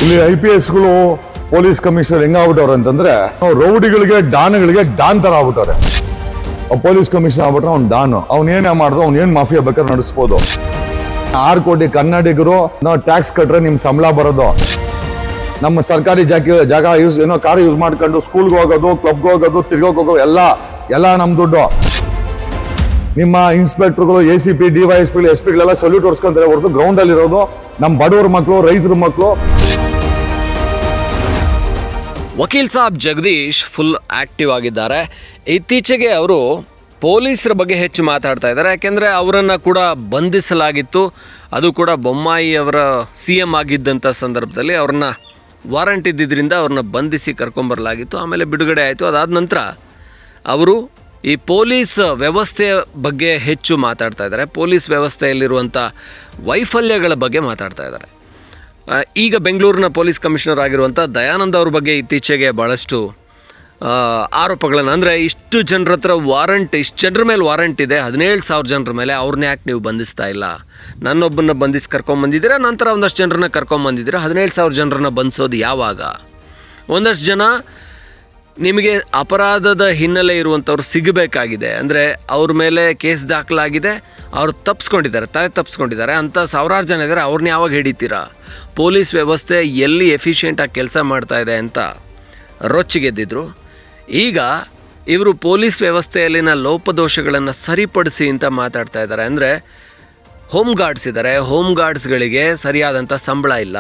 ಇಲ್ಲಿ IPSಗಳು police commissioner ಹೆಂಗಾಗ್ಬಿಟ್ಟವ್ರೆ ಅಂತಂದ್ರೆ ರೌಡಿಗಳಿಗೆ ಡಾನ್ಗಳಿಗೆ Don ತರ ಆಗ್ಬಿಟ್ಟವ್ರೆ. ಪೊಲೀಸ್ ಕಮಿಷನರ್ ಆಗ್ಬಿಟ್ರೆ ಅವ್ನು ಡಾನ್, ಅವ್ನೇನೇ ಮಾಡಿದ್ರು ಅವ್ನೇನ್ ಮಾಫಿಯಾ ಬೇಕಾದ್ರೆ ನಡೆಸ್ಬೋದು. 6 ಕೋಟಿ ಕನ್ನಡಿಗರು ಟ್ಯಾಕ್ಸ್ ಕಟ್ರೆ ನಿಮ್ ಸಂಬಳ ಬರೋದು. ನಮ್ಮ ಸರ್ಕಾರಿ ಜಾಗ ಯೂಸ್ ಕಾರ್ ಯೂಸ್ ಮಾಡ್ಕೊಂಡು ಸ್ಕೂಲ್ಗೆ ಹೋಗೋದು, ಕ್ಲಬ್ಗೆ ಹೋಗೋದು, ತಿರ್ಗೋಕ್ ಹೋಗೋದು ಎಲ್ಲ ನಮ್ ದುಡ್ಡು. ನಿಮ್ಮ ಇನ್ಸ್ಪೆಕ್ಟರ್ಗಳು ACP DYSP SP ಸಲ್ಯೂಟ್ ಹೊಡ್ಸ್ಕೊಂತಾರೆ ಹೊರತು ಗ್ರೌಂಡ್ ಅಲ್ಲಿ ಇರೋದು ನಮ್ಮ ಬಡವರ ಮಕ್ಕಳು, ರೈತರ ಮಕ್ಕಳು. ವಕೀಲ್ ಸಾಬ್ ಜಗದೀಶ್ ಫುಲ್ ಆಕ್ಟಿವ್ ಆಗಿದ್ದಾರೆ. ಇತ್ತೀಚೆಗೆ ಅವರು ಪೊಲೀಸರ ಬಗ್ಗೆ ಹೆಚ್ಚು ಮಾತಾಡ್ತಾ ಇದ್ದಾರೆ. ಯಾಕೆಂದರೆ ಅವರನ್ನು ಕೂಡ ಬಂಧಿಸಲಾಗಿತ್ತು. ಅದು ಕೂಡ ಬೊಮ್ಮಾಯಿ ಅವರ CM ಆಗಿದ್ದಂಥ ಸಂದರ್ಭದಲ್ಲಿ ಅವ್ರನ್ನ ವಾರಂಟ್ ಇದ್ದಿದ್ದರಿಂದ ಅವ್ರನ್ನ ಬಂಧಿಸಿ ಕರ್ಕೊಂಬರಲಾಗಿತ್ತು. ಆಮೇಲೆ ಬಿಡುಗಡೆ ಆಯಿತು. ಅದಾದ ನಂತರ ಅವರು ಈ ಪೊಲೀಸ್ ವ್ಯವಸ್ಥೆಯ ಬಗ್ಗೆ ಹೆಚ್ಚು ಮಾತಾಡ್ತಾ ಇದ್ದಾರೆ. ಪೊಲೀಸ್ ವ್ಯವಸ್ಥೆಯಲ್ಲಿರುವಂಥ ವೈಫಲ್ಯಗಳ ಬಗ್ಗೆ ಮಾತಾಡ್ತಾ ಇದ್ದಾರೆ. ಈಗ ಬೆಂಗಳೂರಿನ ಪೊಲೀಸ್ ಕಮಿಷನರ್ ಆಗಿರುವಂಥ ದಯಾನಂದ್ ಅವ್ರ ಬಗ್ಗೆ ಇತ್ತೀಚೆಗೆ ಭಾಳಷ್ಟು ಆರೋಪಗಳನ್ನು, ಅಂದರೆ ಇಷ್ಟು ಜನರ ಹತ್ರ ವಾರಂಟ್, ಇಷ್ಟು ಜನರ ಮೇಲೆ ವಾರಂಟ್ ಇದೆ, 17,000 ಜನರ ಮೇಲೆ, ಅವ್ರನ್ನ ಯಾಕೆ ನೀವು ಬಂಧಿಸ್ತಾ ಇಲ್ಲ? ನನ್ನೊಬ್ಬನ ಬಂಧಿಸಿ ಕರ್ಕೊಂಬಂದಿದ್ದೀರಾ, ನಂತರ ಒಂದಷ್ಟು ಜನರನ್ನ ಕರ್ಕೊಂಬಂದಿದ್ದೀರಾ, 17,000 ಜನರನ್ನ ಬಂಧಿಸೋದು ಯಾವಾಗ? ಒಂದಷ್ಟು ಜನ ನಿಮಗೆ ಅಪರಾಧದ ಹಿನ್ನೆಲೆ ಇರುವಂಥವ್ರು ಸಿಗಬೇಕಾಗಿದೆ, ಅಂದರೆ ಅವ್ರ ಮೇಲೆ ಕೇಸ್ ದಾಖಲಾಗಿದೆ, ಅವರು ತಪ್ಪಿಸ್ಕೊಂಡಿದ್ದಾರೆ, ತಲೆ ತಪ್ಪಿಸ್ಕೊಂಡಿದ್ದಾರೆ ಅಂತ ಸಾವಿರಾರು ಜನ ಇದ್ದಾರೆ. ಅವ್ರನ್ನ ಯಾವಾಗ ಹಿಡಿತೀರಾ? ಪೊಲೀಸ್ ವ್ಯವಸ್ಥೆ ಎಲ್ಲಿ ಎಫಿಷಿಯೆಂಟಾಗಿ ಕೆಲಸ ಮಾಡ್ತಾ ಇದೆ ಅಂತ ರೊಚ್ಚಿಗೆದ್ದಿದ್ರು. ಈಗ ಇವರು ಪೊಲೀಸ್ ವ್ಯವಸ್ಥೆಯಲ್ಲಿನ ಲೋಪದೋಷಗಳನ್ನು ಸರಿಪಡಿಸಿ ಅಂತ ಮಾತಾಡ್ತಾ ಇದ್ದಾರೆ. ಅಂದರೆ ಹೋಮ್ ಗಾರ್ಡ್ಸ್ ಇದ್ದಾರೆ, ಹೋಮ್ ಗಾರ್ಡ್ಸ್ಗಳಿಗೆ ಸರಿಯಾದಂಥ ಸಂಬಳ ಇಲ್ಲ.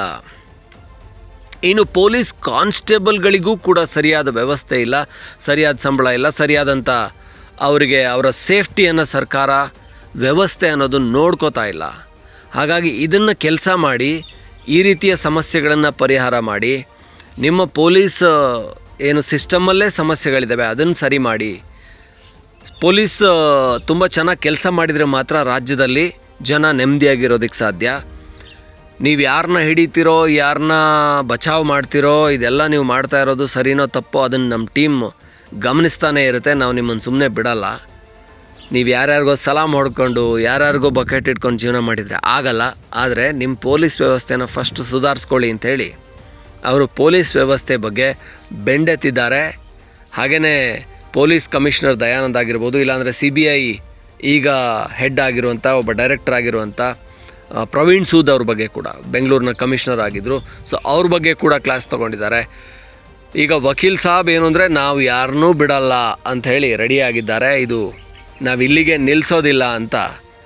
ಇನ್ನು ಪೊಲೀಸ್ ಕಾನ್ಸ್ಟೇಬಲ್ಗಳಿಗೂ ಕೂಡ ಸರಿಯಾದ ವ್ಯವಸ್ಥೆ ಇಲ್ಲ, ಸರಿಯಾದ ಸಂಬಳ ಇಲ್ಲ, ಸರಿಯಾದಂಥ ಅವರಿಗೆ ಅವರ ಸೇಫ್ಟಿಯನ್ನು ಸರ್ಕಾರ ವ್ಯವಸ್ಥೆ ಅನ್ನೋದು ನೋಡ್ಕೋತಾ ಇಲ್ಲ. ಹಾಗಾಗಿ ಇದನ್ನು ಕೆಲಸ ಮಾಡಿ, ಈ ರೀತಿಯ ಸಮಸ್ಯೆಗಳನ್ನು ಪರಿಹಾರ ಮಾಡಿ, ನಿಮ್ಮ ಪೊಲೀಸ್ ಏನು ಸಿಸ್ಟಮಲ್ಲೇ ಸಮಸ್ಯೆಗಳಿದ್ದಾವೆ ಅದನ್ನು ಸರಿ ಮಾಡಿ. ಪೊಲೀಸ್ ತುಂಬ ಚೆನ್ನಾಗಿ ಕೆಲಸ ಮಾಡಿದರೆ ಮಾತ್ರ ರಾಜ್ಯದಲ್ಲಿ ಜನ ನೆಮ್ಮದಿಯಾಗಿರೋದಕ್ಕೆ ಸಾಧ್ಯ. ನೀವು ಯಾರನ್ನ ಹಿಡಿತೀರೋ, ಯಾರನ್ನ ಬಚಾವ್ ಮಾಡ್ತಿರೋ, ಇದೆಲ್ಲ ನೀವು ಮಾಡ್ತಾ ಇರೋದು ಸರಿನೋ ತಪ್ಪೋ ಅದನ್ನು ನಮ್ಮ ಟೀಮ್ ಗಮನಿಸ್ತಾನೆ ಇರುತ್ತೆ. ನಾವು ನಿಮ್ಮನ್ನು ಸುಮ್ಮನೆ ಬಿಡಲ್ಲ. ನೀವು ಯಾರ್ಯಾರಿಗೋ ಸಲಾಮ್ ಹೊಡ್ಕೊಂಡು, ಯಾರ್ಯಾರಿಗೋ ಬಕೆಟ್ ಇಟ್ಕೊಂಡು ಜೀವನ ಮಾಡಿದರೆ ಆಗಲ್ಲ. ಆದರೆ ನಿಮ್ಮ ಪೊಲೀಸ್ ವ್ಯವಸ್ಥೆನ ಫಸ್ಟ್ ಸುಧಾರಿಸ್ಕೊಳ್ಳಿ ಅಂಥೇಳಿ ಅವರು ಪೊಲೀಸ್ ವ್ಯವಸ್ಥೆ ಬಗ್ಗೆ ಬೆಂಡೆತ್ತಿದ್ದಾರೆ. ಹಾಗೆಯೇ ಪೊಲೀಸ್ ಕಮಿಷನರ್ ದಯಾನಂದ್ ಆಗಿರ್ಬೋದು, ಇಲ್ಲಾಂದರೆ CBI ಈಗ ಹೆಡ್ ಆಗಿರುವಂಥ ಒಬ್ಬ ಡೈರೆಕ್ಟರ್ ಆಗಿರುವಂಥ ಪ್ರವೀಣ್ ಸೂದ್ ಅವ್ರ ಬಗ್ಗೆ ಕೂಡ ಬೆಂಗಳೂರಿನ ಕಮಿಷನರ್ ಆಗಿದ್ದರು. ಸೊ ಅವ್ರ ಬಗ್ಗೆ ಕೂಡ ಕ್ಲಾಸ್ ತೊಗೊಂಡಿದ್ದಾರೆ. ಈಗ ವಕೀಲ್ ಸಾಬ್ ಏನು ಅಂದರೆ ನಾವು ಯಾರನ್ನೂ ಬಿಡಲ್ಲ ಅಂಥೇಳಿ ರೆಡಿಯಾಗಿದ್ದಾರೆ. ಇದು ನಾವು ಇಲ್ಲಿಗೆ ನಿಲ್ಲಿಸೋದಿಲ್ಲ ಅಂತ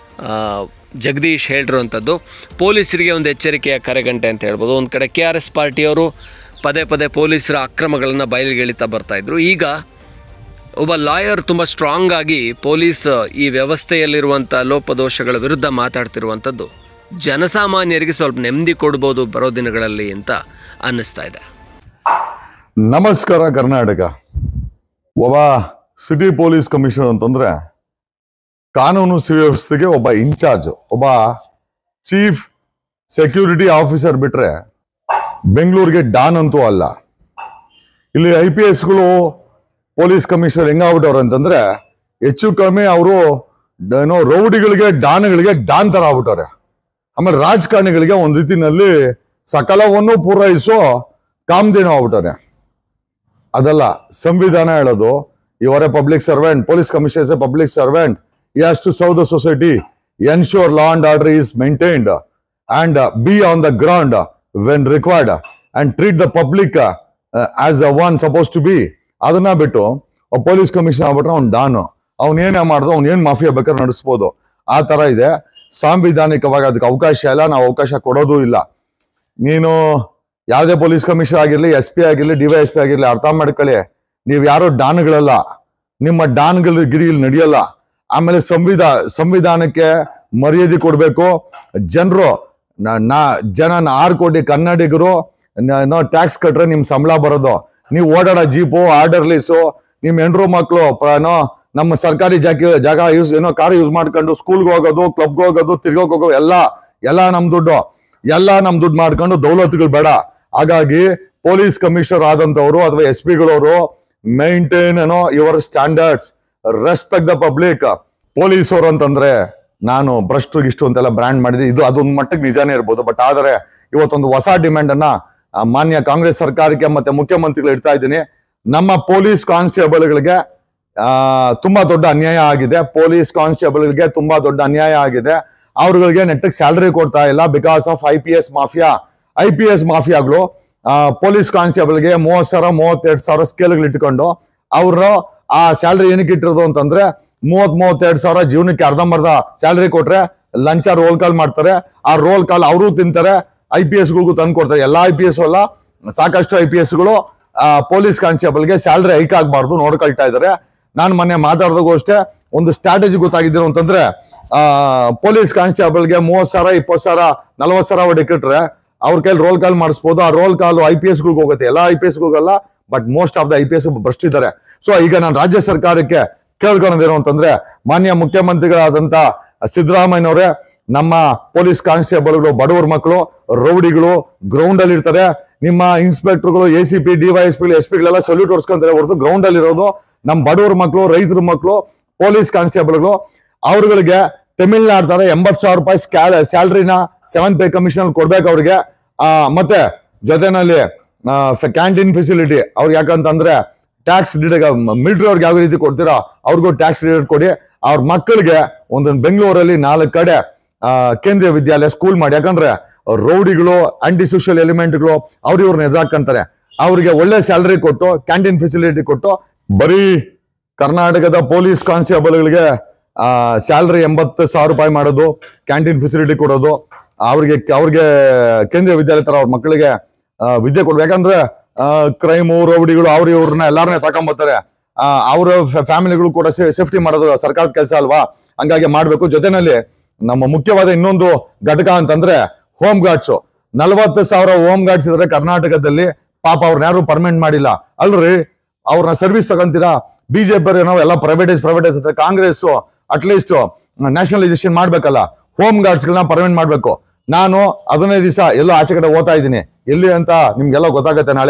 ಜಗದೀಶ್ ಹೇಳಿರುವಂಥದ್ದು ಪೊಲೀಸರಿಗೆ ಒಂದು ಎಚ್ಚರಿಕೆಯ ಕರೆಗಂಟೆ ಅಂತ ಹೇಳ್ಬೋದು. ಒಂದು ಕಡೆ KRS ಪಾರ್ಟಿಯವರು ಪದೇ ಪದೇ ಪೊಲೀಸರ ಅಕ್ರಮಗಳನ್ನು ಬಯಲಿಗೆಳಿತಾ ಬರ್ತಾಯಿದ್ರು. ಈಗ ಒಬ್ಬ ಲಾಯರ್ ತುಂಬ ಸ್ಟ್ರಾಂಗ್ ಆಗಿ ಪೊಲೀಸ್ ಈ ವ್ಯವಸ್ಥೆಯಲ್ಲಿರುವಂಥ ಲೋಪದೋಷಗಳ ವಿರುದ್ಧ ಮಾತಾಡ್ತಿರುವಂಥದ್ದು ಜನಸಾಮಾನ್ಯರಿಗೆ ಸ್ವಲ್ಪ ನೆಮ್ಮದಿ ಕೊಡ್ಬೋದು ಬರೋ ದಿನಗಳಲ್ಲಿ ಅಂತ ಅನ್ನಿಸ್ತಾ ಇದೆ. ನಮಸ್ಕಾರ ಕರ್ನಾಟಕ. ಒಬ್ಬ ಸಿಟಿ ಪೊಲೀಸ್ ಕಮಿಷನರ್ ಅಂತಂದ್ರೆ ಕಾನೂನು ಸುವ್ಯವಸ್ಥೆಗೆ ಒಬ್ಬ ಇನ್ಚಾರ್ಜ್, ಒಬ್ಬ ಚೀಫ್ ಸೆಕ್ಯೂರಿಟಿ ಆಫೀಸರ್ ಬಿಟ್ರೆ ಬೆಂಗಳೂರಿಗೆ ಡಾನ್ ಅಂತೂ ಅಲ್ಲ. ಇಲ್ಲಿ IPSಗಳು ಪೊಲೀಸ್ ಕಮಿಷನರ್ ಹೆಂಗಾಗ್ಬಿಟ್ಟವ್ರೆ ಅಂತಂದ್ರೆ ಹೆಚ್ಚು ಕಮ್ಮಿ ಅವರು ರೌಡಿಗಳಿಗೆ ಡಾನ್ಗಳಿಗೆ ಡಾನ್ ತರ ಆಗ್ಬಿಟ್ಟವ್ರೆ. ಆಮೇಲೆ ರಾಜಕಾರಣಿಗಳಿಗೆ ಒಂದ್ ರೀತಿನಲ್ಲಿ ಸಕಲವನ್ನು ಪೂರೈಸೋ ಕಾಮಧೇನು ಆಗ್ಬಿಟ್ಟವ್ರೆ. ಅದಲ್ಲ ಸಂವಿಧಾನ ಹೇಳೋದು. ಇವರ public servant, police commissioner is a public servant. He has to serve the society, ensure law and order is maintained, and be on the ground when required, and treat the public as one supposed to be. ಅದನ್ನ ಬಿಟ್ಟು police commissioner ಆಗ್ಬಿಟ್ರೆ ಅವ್ನು don, ಅವ್ನೇನೇ ಮಾಡಿದ್ರು ಅವ್ನೇನ್ mafia ಬೇಕಾದ್ರೆ ನಡೆಸ್ಬೋದು. ಆ ತರ ಇದೆ. ಸಾಂವಿಧಾನಿಕವಾಗಿ ಅದಕ್ಕೆ ಅವಕಾಶ ಇಲ್ಲ, ನಾವು ಅವಕಾಶ ಕೊಡೋದು ಇಲ್ಲ. ನೀನು ಯಾವುದೇ ಪೊಲೀಸ್ ಕಮಿಷನರ್ ಆಗಿರ್ಲಿ, SP ಆಗಿರ್ಲಿ, DYSP ಆಗಿರ್ಲಿ, ಅರ್ಥ ಮಾಡ್ಕೊಳ್ಳಿ, ನೀವು ಯಾರೋ ಡಾನ್ಗಳಲ್ಲ. ನಿಮ್ಮ ಡಾನ್ಗಳ ಗಿರಿಯಲ್ಲಿ ನಡೆಯಲ್ಲ. ಆಮೇಲೆ ಸಂವಿಧಾನಕ್ಕೆ ಮರ್ಯಾದೆ ಕೊಡ್ಬೇಕು. ಜನರು 6 ಕೋಟಿ ಕನ್ನಡಿಗರು ಟ್ಯಾಕ್ಸ್ ಕಟ್ರೆ ನಿಮ್ ಸಂಬಳ ಬರೋದು. ನೀವು ಓಡಾಡೋ ಜೀಪು, ಆರ್ಡರ್ಲೀಸು, ನಿಮ್ ಹೆಂಡ್ರು ಮಕ್ಕಳು ನಮ್ಮ ಸರ್ಕಾರಿ ಜಾಗ ಯೂಸ್ ಕಾರ್ ಯೂಸ್ ಮಾಡ್ಕೊಂಡು ಸ್ಕೂಲ್ಗೆ ಹೋಗೋದು, ಕ್ಲಬ್ಗೆ ಹೋಗೋದು, ತಿರ್ಗೋಕ್ ಹೋಗೋದು ಎಲ್ಲ ನಮ್ ದುಡ್ಡು ಮಾಡ್ಕೊಂಡು ದೌಲತ್ಗಳು ಬೇಡ. ಹಾಗಾಗಿ ಪೊಲೀಸ್ ಕಮಿಷನರ್ ಆದಂತವ್ರು ಅಥವಾ SP ಗಳವರು maintain your standards, respect the public. Police ಅವರು ಅಂತಂದ್ರೆ ನಾನು ಭ್ರಷ್ಟು ಗಿಷ್ಟು ಅಂತೆಲ್ಲ ಬ್ರ್ಯಾಂಡ್ ಮಾಡಿದೆ, ಇದು ಅದೊಂದು ಮಟ್ಟಿಗೆ ನಿಜಾನೇ ಇರ್ಬೋದು. ಬಟ್ ಆದರೆ ಇವತ್ತೊಂದು ಹೊಸ ಡಿಮ್ಯಾಂಡ್ ಅನ್ನ ಮಾನ್ಯ ಕಾಂಗ್ರೆಸ್ ಸರ್ಕಾರಕ್ಕೆ ಮತ್ತೆ ಮುಖ್ಯಮಂತ್ರಿಗಳು ಇಡ್ತಾ ಇದ್ದೀನಿ. ನಮ್ಮ ಪೊಲೀಸ್ ಕಾನ್ಸ್ಟೇಬಲ್ಗಳಿಗೆ ತುಂಬಾ ದೊಡ್ಡ ಅನ್ಯಾಯ ಆಗಿದೆ. ಪೊಲೀಸ್ ಕಾನ್ಸ್ಟೇಬಲ್ಗಳಿಗೆ ತುಂಬಾ ದೊಡ್ಡ ಅನ್ಯಾಯ ಆಗಿದೆ. ಅವ್ರಗಳಿಗೆ ನೆಟ್ಟಗೆ ಸ್ಯಾಲರಿ ಕೊಡ್ತಾ ಇಲ್ಲ because of IPS mafia. IPS ಮಾಫಿಯಾಗಳು ಪೊಲೀಸ್ ಕಾನ್ಸ್ಟೇಬಲ್ಗೆ 30,000 32,000 ಸ್ಕೇಲ್ಗಳು ಇಟ್ಕೊಂಡು ಅವರು ಆ ಸ್ಯಾಲರಿ ಏನಕ್ಕೆ ಇಟ್ಟಿರೋದು ಅಂತಂದ್ರೆ 32,000 ಜೀವನಕ್ಕೆ ಅರ್ಧಂಬರ್ಧ ಸ್ಯಾಲರಿ ಕೊಟ್ರೆ ಲಂಚ ರೋಲ್ ಕಾಲ್ ಮಾಡ್ತಾರೆ. ಆ ರೋಲ್ ಕಾಲ್ ಅವರು ತಿಂತಾರೆ, IPS ಗಳಿಗೂ ತಂದು ಕೊಡ್ತಾರೆ. ಎಲ್ಲಾ IPS ಅಲ್ಲ, ಸಾಕಷ್ಟು IPS ಗಳು ಪೊಲೀಸ್ ಕಾನ್ಸ್ಟೇಬಲ್ಗೆ ಸ್ಯಾಲರಿ ಹೈಕ್ ಆಗ್ಬಾರ್ದು ನೋಡ್ಕೊಳ್ತಾ ಇದ್ದಾರೆ. ನಾನು ಮೊನ್ನೆ ಮಾತಾಡಿದಾಗೂ ಅಷ್ಟೇ ಒಂದು ಸ್ಟ್ರಾಟಜಿ ಗೊತ್ತಾಗಿದ್ದೀರ ಅಂತಂದ್ರೆ ಪೊಲೀಸ್ ಕಾನ್ಸ್ಟೇಬಲ್ಗೆ 30,000 20,000 40,000 ಹೊಡಿಕಿಟ್ರೆ ಅವ್ರ ಕೈಲಿ ರೋಲ್ ಕಾಲ್ ಮಾಡಿಸ್ಬೋದು. ಆ ರೋಲ್ ಕಾಲ್ IPS ಗಳಿಗೆ ಹೋಗುತ್ತೆ, ಎಲ್ಲ IPS ಗಳಿಗಲ್ಲ, but most of the IPS ಭ್ರಷ್ಟಿದ್ದಾರೆ. ಸೊ ಈಗ ನಾನು ರಾಜ್ಯ ಸರ್ಕಾರಕ್ಕೆ ಕೇಳ್ಕೊಳ್ಳೋದೇನು ಅಂತಂದ್ರೆ, ಮಾನ್ಯ ಮುಖ್ಯಮಂತ್ರಿಗಳಾದಂತ ಸಿದ್ದರಾಮಯ್ಯನವರೇ, ನಮ್ಮ ಪೊಲೀಸ್ ಕಾನ್ಸ್ಟೇಬಲ್ಗಳು ಬಡವರ ಮಕ್ಕಳು, ರೌಡಿಗಳು ಗ್ರೌಂಡ್ ಅಲ್ಲಿ ಇರ್ತಾರೆ. ನಿಮ್ಮ ಇನ್ಸ್ಪೆಕ್ಟರ್ಗಳು ACP DYSP SP ಗಳೆಲ್ಲ ಸಲ್ಯೂಟ್ ಹೊಡ್ಸ್ಕೊಂತಾರೆ ಹೊರತು ಗ್ರೌಂಡ್ ಅಲ್ಲಿ ಇರೋದು ನಮ್ಮ ಬಡವರ ಮಕ್ಕಳು, ರೈತರ ಮಕ್ಕಳು, ಪೊಲೀಸ್ ಕಾನ್ಸ್ಟೇಬಲ್ಗಳು. ಅವ್ರಗಳಿಗೆ ತಮಿಳ್ನಾಡು ತರ 80,000 ರೂಪಾಯಿ ಸ್ಯಾಲರಿನ 7th ಪೇ ಕಮಿಷನ್ ಕೊಡ್ಬೇಕು ಅವ್ರಿಗೆ. ಮತ್ತೆ ಜೊತೆನಲ್ಲಿ ಕ್ಯಾಂಟೀನ್ ಫೆಸಿಲಿಟಿ ಅವ್ರಿಗೆ, ಯಾಕಂತಂದ್ರೆ ಟ್ಯಾಕ್ಸ್ ಮಿಲಿಟರಿ ಅವ್ರಿಗೆ ಯಾವ ರೀತಿ ಕೊಡ್ತೀರಾ ಅವ್ರಿಗೂ ಟ್ಯಾಕ್ಸ್ ರಿಲೇಟೆಡ್ ಕೊಡಿ. ಅವ್ರ ಮಕ್ಕಳಿಗೆ ಒಂದೊಂದು ಬೆಂಗಳೂರಲ್ಲಿ 4 ಕಡೆ ಕೇಂದ್ರೀಯ ವಿದ್ಯಾಲಯ ಸ್ಕೂಲ್ ಮಾಡಿ. ಯಾಕಂದ್ರೆ ರೌಡಿಗಳು, ಆಂಟಿ ಸೋಷಿಯಲ್ ಎಲಿಮೆಂಟ್ಗಳು ಇವ್ರನ್ನ ಎದುರಾಕಂತಾರೆ. ಅವ್ರಿಗೆ ಒಳ್ಳೆ ಸ್ಯಾಲರಿ ಕೊಟ್ಟು, ಕ್ಯಾಂಟೀನ್ ಫೆಸಿಲಿಟಿ ಕೊಟ್ಟು, ಬರೀ ಕರ್ನಾಟಕದ ಪೊಲೀಸ್ ಕಾನ್ಸ್ಟೇಬಲ್ಗಳಿಗೆ ಸ್ಯಾಲರಿ 80,000 ರೂಪಾಯಿ ಮಾಡೋದು, ಕ್ಯಾಂಟೀನ್ ಫೆಸಿಲಿಟಿ ಕೊಡೋದು, ಅವ್ರಿಗೆ ಕೇಂದ್ರೀಯ ವಿದ್ಯಾಲಯ ತರ ಅವ್ರ ಮಕ್ಕಳಿಗೆ ವಿದ್ಯೆ ಕೊಡ್ಬೇಕು. ಯಾಕಂದ್ರೆ ಕ್ರೈಮು, ರೌಡಿಗಳು ಇವ್ರನ್ನ ಎಲ್ಲಾರನ್ನೇ ತಕೊಂಬರ್ತಾರೆ. ಅವ್ರ ಫ್ಯಾಮಿಲಿಗಳು ಕೂಡ ಸೇಫ್ಟಿ ಮಾಡೋದು ಸರ್ಕಾರದ ಕೆಲಸ ಅಲ್ವಾ, ಹಂಗಾಗಿ ಮಾಡ್ಬೇಕು. ಜೊತೆನಲ್ಲಿ ನಮ್ಮ ಮುಖ್ಯವಾದ ಇನ್ನೊಂದು ಘಟಕ ಅಂತಂದ್ರೆ ಹೋಮ್ ಗಾರ್ಡ್ಸ್. 40,000 ಹೋಮ್ ಗಾರ್ಡ್ಸ್ ಇದ್ರೆ ಕರ್ನಾಟಕದಲ್ಲಿ. ಪಾಪ ಅವ್ರನ್ನ ಯಾರು ಪರ್ಮನೆಂಟ್ ಮಾಡಿಲ್ಲ ಅಲ್ರಿ. ಅವ್ರನ್ನ ಸರ್ವಿಸ್ ತಗೊಂತೀರಾ. BJP ನಾವು ಎಲ್ಲ ಪ್ರೈವೇಟೈಸ್ ಅಂದ್ರೆ ಕಾಂಗ್ರೆಸ್ ಅಟ್ಲೀಸ್ಟ್ ನ್ಯಾಷನಲೈಸೇಷನ್ ಮಾಡ್ಬೇಕಲ್ಲ, ಹೋಮ್ ಗಾರ್ಡ್ಸ್ ಗಳನ್ನ ಪರ್ಮನೆಂಟ್ ಮಾಡ್ಬೇಕು. ನಾನು 15 ದಿವಸ ಎಲ್ಲೋ ಆಚೆ ಕಡೆ ಓದ್ತಾ ಇದ್ದೀನಿ. ಎಲ್ಲಿ ಅಂತ ನಿಮ್ಗೆಲ್ಲ ಗೊತ್ತಾಗತ್ತೆ. ನಾಳೆ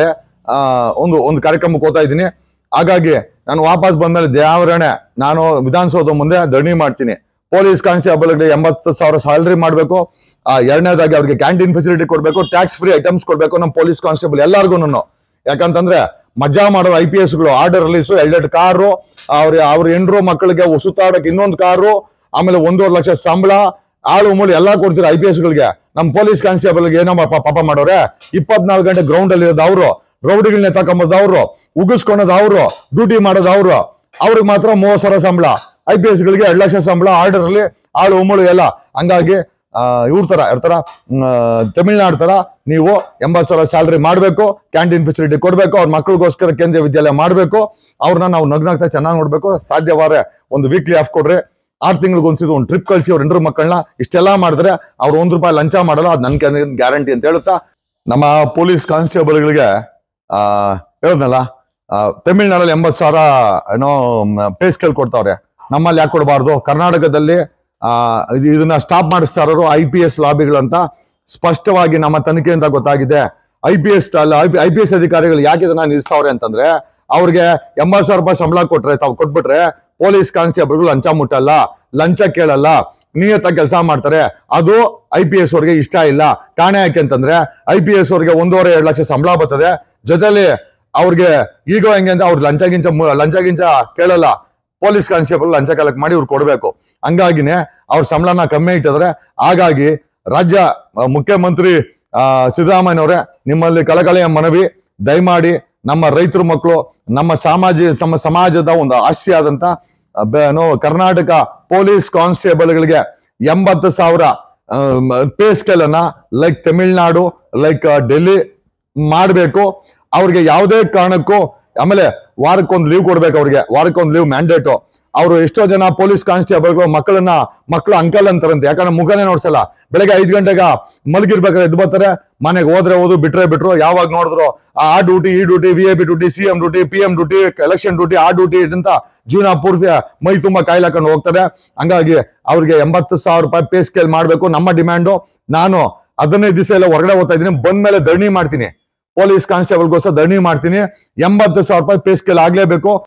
ಒಂದು ಕಾರ್ಯಕ್ರಮಕ್ಕೆ ಓದ್ತಾ ಇದ್ದೀನಿ. ಹಾಗಾಗಿ ನಾನು ವಾಪಸ್ ಬಂದ್ಮೇಲೆ ದೇವರಣೆ ನಾನು ವಿಧಾನಸೌಧ ಮುಂದೆ ಧರಣಿ ಮಾಡ್ತೀನಿ. ಪೊಲೀಸ್ ಕಾನ್ಸ್ಟೇಬಲ್ಗೆ 80,000 ಸ್ಯಾಲರಿ ಮಾಡಬೇಕು. ಎರಡನೇದಾಗಿ ಅವ್ರಿಗೆ ಕ್ಯಾಂಟೀನ್ ಫೆಸಿಲಿಟಿ ಕೊಡ್ಬೇಕು, ಟ್ಯಾಕ್ಸ್ ಫ್ರೀ ಐಟಮ್ಸ್ ಕೊಡ್ಬೇಕು ನಮ್ಮ ಪೊಲೀಸ್ ಕಾನ್ಸ್ಟೇಬಲ್ ಎಲ್ಲಾರ್ಗು. ಯಾಕಂತಂದ್ರೆ ಮಜಾ ಮಾಡೋ IPS ಗಳು ಆರ್ಡರ್ ರಿಲೀಸು, 2 ಕಾರು, ಅವ್ರ ಹೆಂಡ್ರು ಮಕ್ಕಳಿಗೆ ಸುತ್ತಾಡಕ್ಕೆ ಇನ್ನೊಂದು ಕಾರು, ಆಮೇಲೆ 1.5 ಲಕ್ಷ ಸಂಬಳ, ಆಳು ಮೂಳು ಎಲ್ಲಾ ಕೊಡ್ತೀರಾ IPS ಗಳಿಗೆ. ನಮ್ಮ ಪೊಲೀಸ್ ಕಾನ್ಸ್ಟೇಬಲ್ಗೆ ಏನೋ ಪಾಪ ಮಾಡೋರೆ. 24 ಗಂಟೆ ಗ್ರೌಂಡ್ ಅಲ್ಲಿ ಇರೋದು ಅವರು, ರೌಡಿಗಳನ್ನ ತಕೊಂಬುದು ಅವರು, ಉಗಿಸ್ಕೊಳೋದು ಅವರು, ಡ್ಯೂಟಿ ಮಾಡೋದು ಅವರು. ಅವ್ರಿಗೆ ಮಾತ್ರ 30,000 ಸಂಬಳ, IPS ಗಳಿಗೆ 2 ಲಕ್ಷ ಸಂಬಳ, ಆರ್ಡರ್ ಅಲ್ಲಿ ಆಳು ಉಮ್ಮಳು ಎಲ್ಲ. ಹಂಗಾಗಿ ಇವ್ರ ತರ ತಮಿಳ್ನಾಡು ತರ ನೀವು 80,000 ಸ್ಯಾಲರಿ ಮಾಡ್ಬೇಕು, ಕ್ಯಾಂಟೀನ್ ಫೆಸಿಲಿಟಿ ಕೊಡ್ಬೇಕು, ಅವ್ರ ಮಕ್ಕಳಿಗೋಸ್ಕರ ಕೇಂದ್ರೀಯ ವಿದ್ಯಾಲಯ ಮಾಡ್ಬೇಕು. ಅವ್ರನ್ನ ನಾವು ನಗ್ನಾಗ್ತಾ ಚೆನ್ನಾಗಿ ನೋಡ್ಬೇಕು. ಸಾಧ್ಯವಾದ್ರೆ ಒಂದು ವೀಕ್ಲಿ ಆಫ್ ಕೊಡ್ರಿ, 6 ತಿಂಗಳಿಗೆ ಒಂದ್ಸಿದ್ದು ಒಂದು ಟ್ರಿಪ್ ಕಳಿಸಿ ಅವ್ರ 2 ಮಕ್ಕಳನ್ನ. ಇಷ್ಟೆಲ್ಲಾ ಮಾಡಿದ್ರೆ ಅವ್ರು ₹1 ಲಂಚ ಮಾಡಲ್ಲ, ಅದು ನನ್ ಗ್ಯಾರಂಟಿ ಅಂತ ಹೇಳುತ್ತಾ, ನಮ್ಮ ಪೊಲೀಸ್ ಕಾನ್ಸ್ಟೇಬಲ್ಗಳಿಗೆ ಹೇಳದ್ನಲ್ಲ, ತಮಿಳ್ನಾಡಲ್ಲಿ 80,000 ಏನೋ ಪೇ ಸ್ಕೇಲ್ ಕೊಡ್ತಾವ್ರೆ. ನಮ್ಮಲ್ಲಿ ಯಾಕೆ ಕೊಡಬಾರ್ದು? ಕರ್ನಾಟಕದಲ್ಲಿ ಇದನ್ನ ಸ್ಟಾಪ್ ಮಾಡಿಸ್ತಾ ಇರೋರು IPS ಲಾಬಿಗಳಂತ ಸ್ಪಷ್ಟವಾಗಿ ನಮ್ಮ ತನಿಖೆಯಿಂದ ಗೊತ್ತಾಗಿದೆ. IPS ಅಧಿಕಾರಿಗಳು ಯಾಕೆ ಇದನ್ನ ನಿಲ್ಲಿಸ್ತಾವ್ರೆ ಅಂತಂದ್ರೆ, ಅವ್ರಿಗೆ 80,000 ರೂಪಾಯಿ ಸಂಬಳ ಕೊಟ್ಬಿಟ್ರೆ ಪೊಲೀಸ್ ಕಾನ್ಸ್ಟೇಬಲ್ಗಳು ಲಂಚ ಮುಟ್ಟಲ್ಲ, ಲಂಚ ಕೇಳಲ್ಲ, ನಿಯತ ಕೆಲಸ ಮಾಡ್ತಾರೆ. ಅದು IPS ಅವ್ರಿಗೆ ಇಷ್ಟ ಇಲ್ಲ. ಕಾರಣ ಯಾಕೆ ಅಂತಂದ್ರೆ IPS ಅವ್ರಿಗೆ 1.5-2 ಲಕ್ಷ ಸಂಬಳ ಬರ್ತದೆ. ಜೊತೆಲಿ ಅವ್ರಿಗೆ ಈಗ ಹೆಂಗೆ ಅಂತ ಅವ್ರು ಲಂಚ ಗಿಂಚ ಕೇಳಲ್ಲ. ಪೊಲೀಸ್ ಕಾನ್ಸ್ಟೇಬಲ್ ಲಂಚ ಕಲೆಕ್ಟ್ ಮಾಡಿ ಇವ್ರು ಕೊಡ್ಬೇಕು. ಹಂಗಾಗಿನೇ ಅವ್ರ ಸಂಬಳನ ಕಮ್ಮಿ ಇಟ್ಟಿದ್ರೆ. ಹಾಗಾಗಿ ರಾಜ್ಯ ಮುಖ್ಯಮಂತ್ರಿ ಸಿದ್ದರಾಮಯ್ಯನವರೇ, ನಿಮ್ಮಲ್ಲಿ ಕಳಕಳಿಯ ಮನವಿ, ದಯಮಾಡಿ ನಮ್ಮ ರೈತರ ಮಕ್ಕಳು, ನಮ್ಮ ಸಮಾಜದ ಒಂದು ಆಸ್ತಿ ಆದಂತ ಕರ್ನಾಟಕ ಪೊಲೀಸ್ ಕಾನ್ಸ್ಟೇಬಲ್ಗಳಿಗೆ 80,000 ಪೇ ಸ್ಕೇಲ್ ಅನ್ನ ಲೈಕ್ ತಮಿಳ್ನಾಡು, ಲೈಕ್ ಡೆಲ್ಲಿ ಮಾಡಬೇಕು. ಅವ್ರಿಗೆ ಯಾವುದೇ ಕಾರಣಕ್ಕೂ, ಆಮೇಲೆ ವಾರಕ್ಕೊಂದು ಲೀವ್ ಕೊಡ್ಬೇಕು. ಅವ್ರಿಗೆ ವಾರಕ್ಕೊಂದು ಲೀವ್ ಮ್ಯಾಂಡೇಟು. ಅವರು ಎಷ್ಟೋ ಜನ ಪೊಲೀಸ್ ಕಾನ್ಸ್ಟೇಬಲ್ಗಳು ಮಕ್ಕಳು ಅಂಕಲ್ ಅಂತಾರಂತೆ. ಯಾಕಂದ್ರೆ ಮುಖನೇ ನೋಡ್ಸಲ್ಲ. ಬೆಳಗ್ಗೆ 5 ಗಂಟೆಗೆ ಮಲಗಿರ್ಬೇಕಾದ್ರೆ ಎದ್ದು ಬರ್ತಾರೆ, ಮನೆಗೆ ಹೋದ್ರು, ಬಿಟ್ರು. ಯಾವಾಗ ನೋಡಿದ್ರು ಆ ಡ್ಯೂಟಿ, ಈ duty, VIP duty, CM duty, PM duty, election duty, ಆ ಡ್ಯೂಟಿ ಅಂತ ಜೀವನ ಪೂರ್ತಿ ಮೈ ತುಂಬಾ ಕಾಯ್ಲಾಕೊಂಡು ಹೋಗ್ತಾರೆ. ಹಂಗಾಗಿ ಅವ್ರಿಗೆ 80,000 ರೂಪಾಯಿ ಪೇ ಸ್ಕೇಲ್ ಮಾಡ್ಬೇಕು ನಮ್ಮ ಡಿಮ್ಯಾಂಡು. ನಾನು 15 ದಿವಸ ಎಲ್ಲ ಹೊರಗಡೆ ಹೋಗ್ತಾ ಇದ್ದೀನಿ. ಬಂದ್ಮೇಲೆ ಧರಣಿ ಮಾಡ್ತೀನಿ, ಪೊಲೀಸ್ ಕಾನ್ಸ್ಟೇಬಲ್ಗೋಸ್ಕರ ಧರಣಿ ಮಾಡ್ತೀನಿ. 80,000 ರೂಪಾಯಿ ಪೇ ಸ್ಕೇಲ್ ಆಗ್ಲೇಬೇಕು.